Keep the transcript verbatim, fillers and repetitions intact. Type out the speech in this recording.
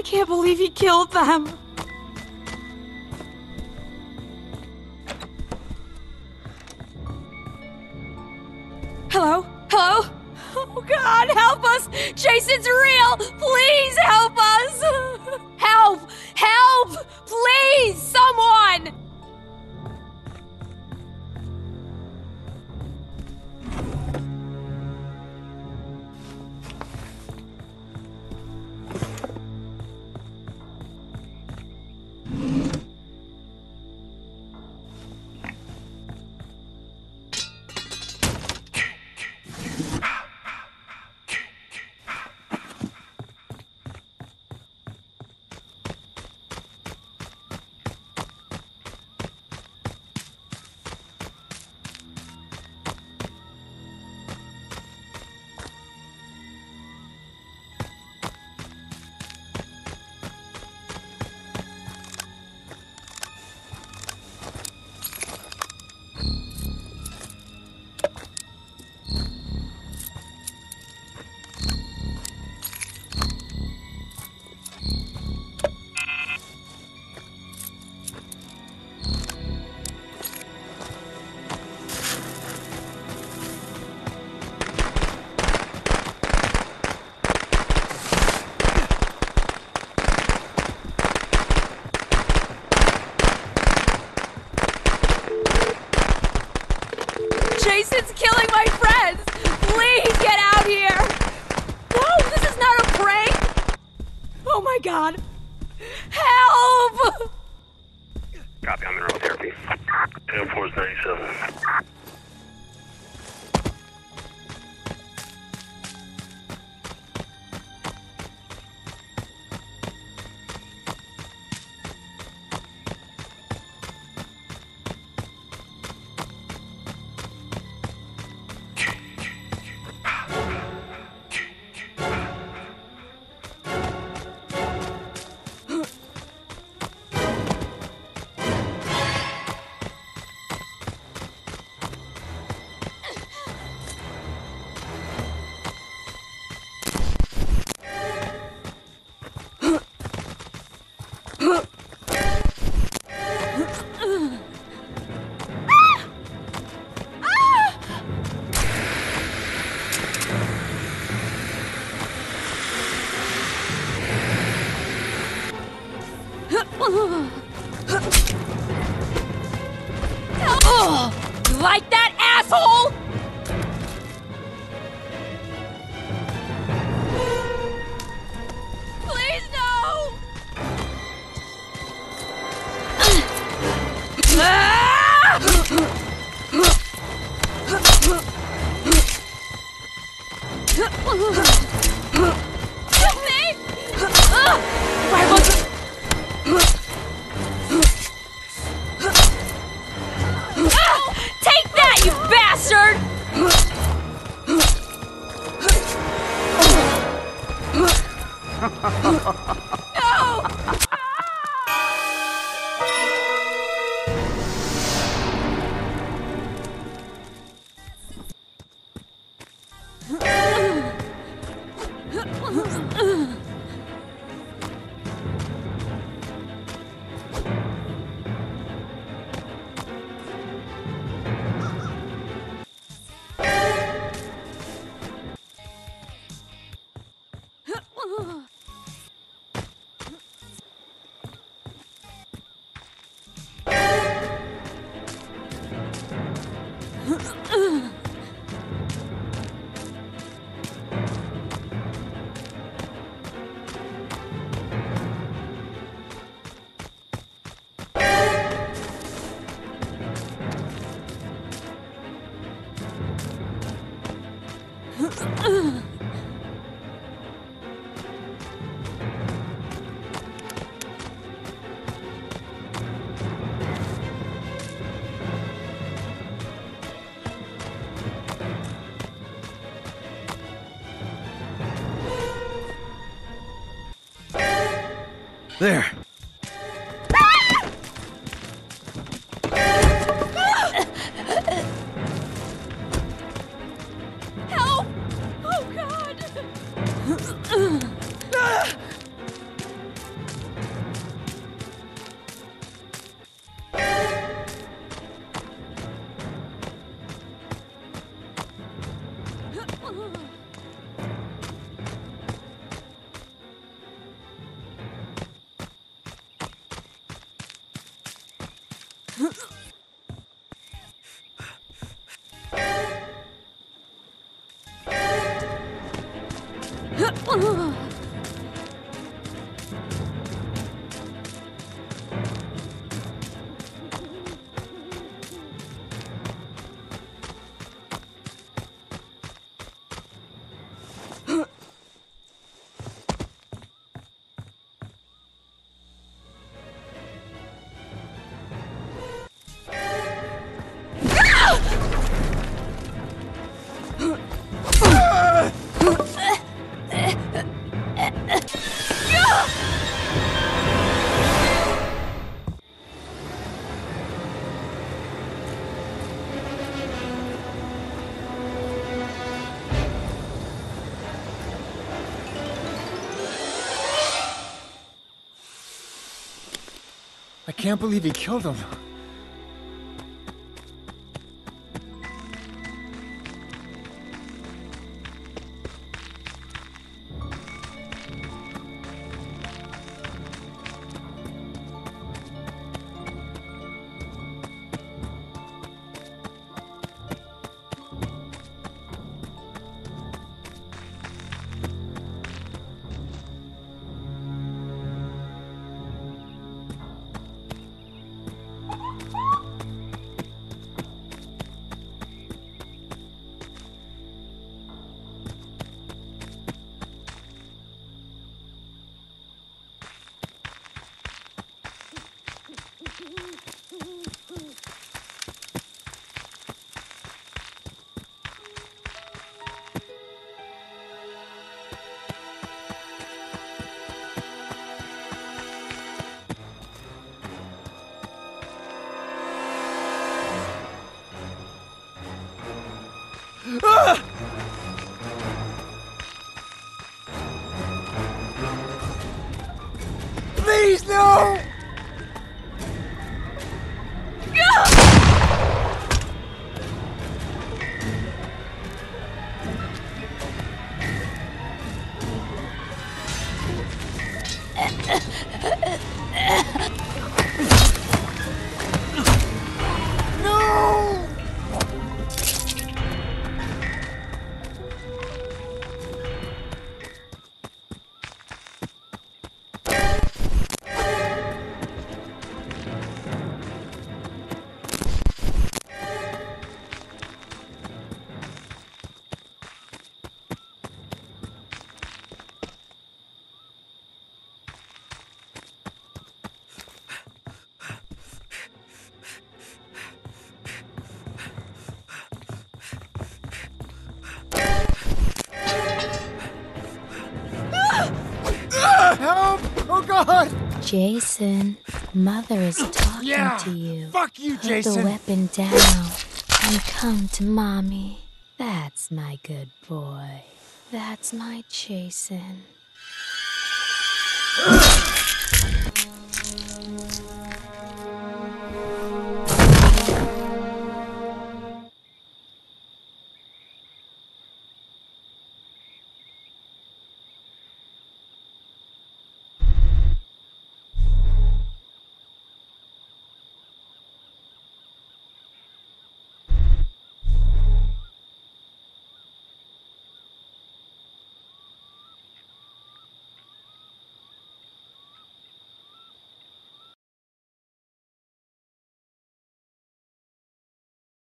can't believe he killed them. Hello? Hello? Oh God, help us! Jason's real! Please help us! Help! Help! Please! Someone! Jason's killing my friends! Please get out here! No, this is not a prank! Oh my God! Help! Copy, I'm in road therapy. Air Force ninety-seven. Oh, you like that, asshole? Please no! Help me! Why was it? Take that, you bastard! No! There. Help! Oh God! I can't believe he killed him. Ah! Please, no! Help! Oh God! Jason, Mother is talking Yeah! to you. Fuck you, Put Jason! the weapon down and come to Mommy. That's my good boy. That's my Jason.